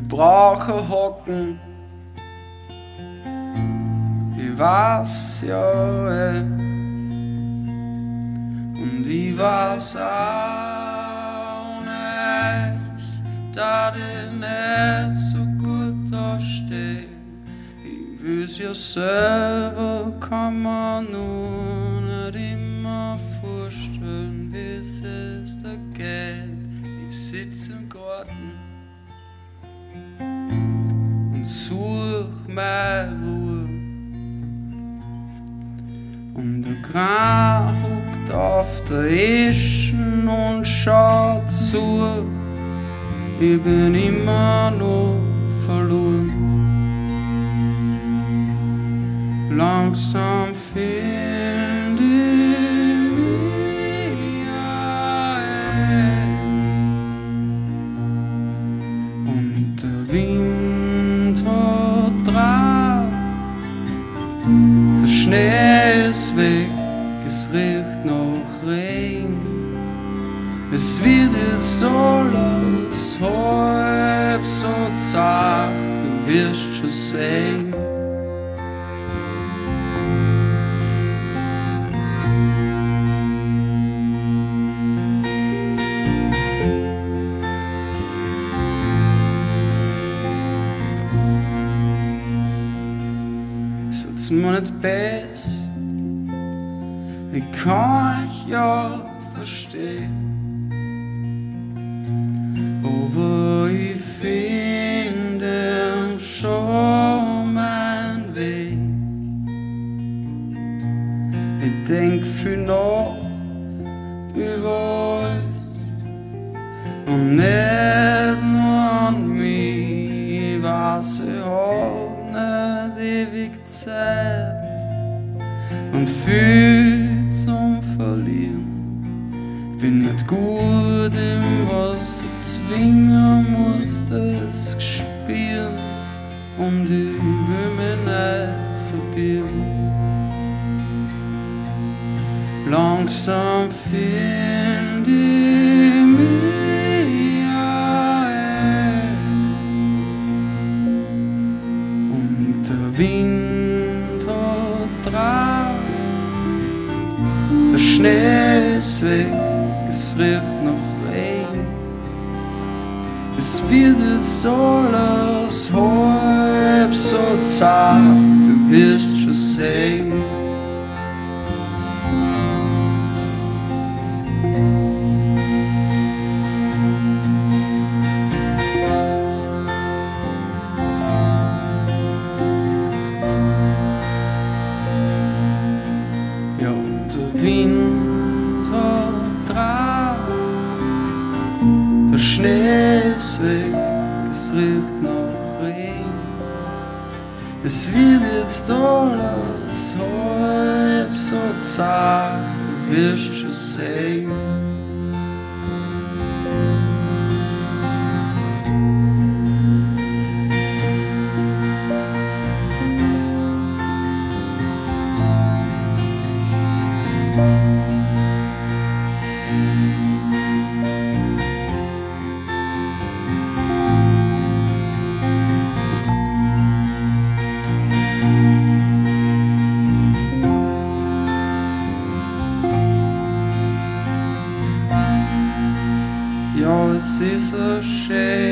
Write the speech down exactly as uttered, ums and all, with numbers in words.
brauchen hocken. Ich weiß ja eh. Und ich weiß auch nicht, dass ich nicht so gut dastehe. Ich will's ja selber, kann man nur nicht immer vorstellen, wie's es da geht. Ich sitz im Garten und such meine Ruhe. Und der Kran huckt auf der Eschen und schaut zu. Ich bin immer noch verloren. Langsam find ich mich ein. Und der Wind hat Draht. Der Schnee ist weg, es riecht nach Regen. Es wird jetzt alles halb so zart, du wirst schon sehen. Setz mir nicht besser, ich kann ja verstehen. Aber ich finde schon meinen Weg. Ich denk viel nach über alles und nicht nur an mich. Ich weiß, ich hab nicht ewig Zeit und viel zum Verlieren. Ich bin nicht gut im was zwingen muss, das spielen, und ich will mich nicht verbieren. Langsam find ich mich ein. Und der Wind hat Draht. Der Schnee ist weg, es riecht nach Regen. Es wird jetzt alles halb so zart, du wirst schon sehen. Ja, der Wind hat Draht. Der Schnee ist weg, es riecht nach Regen. Es wird jetzt alles halb so zart, du wirst schon sehen. Ja, es ist so schön.